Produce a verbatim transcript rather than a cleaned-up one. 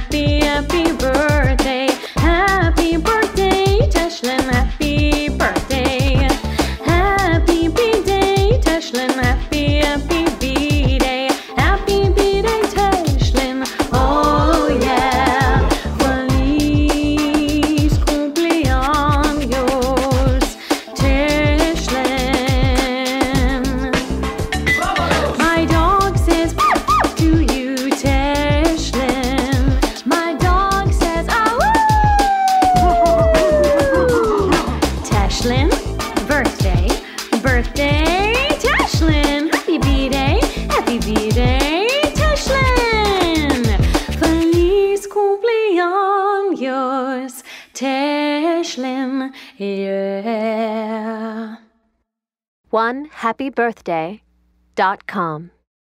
happy, happy birthday. Happy birthday, Tashlin, happy birthday. Happy B-Day, Tashlin, happy, happy B-Day. Happy B-Day, Tashlin, oh yeah. Feliz cumpleaños, Tashlin. My dog says to you, Tashlin. My dog says, ah, woo! Tashlin, birthday, birthday, Tashlin. Happy B-Day, happy B-Day, Tashlin. Feliz cumpleaños, Tashlin, yeah. one happy birthday dot com